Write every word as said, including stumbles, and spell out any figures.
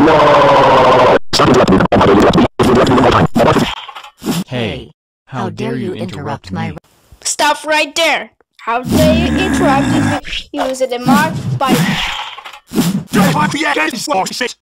Hey, how dare you interrupt my... Stop right there! How dare you interrupt if you use it mark by...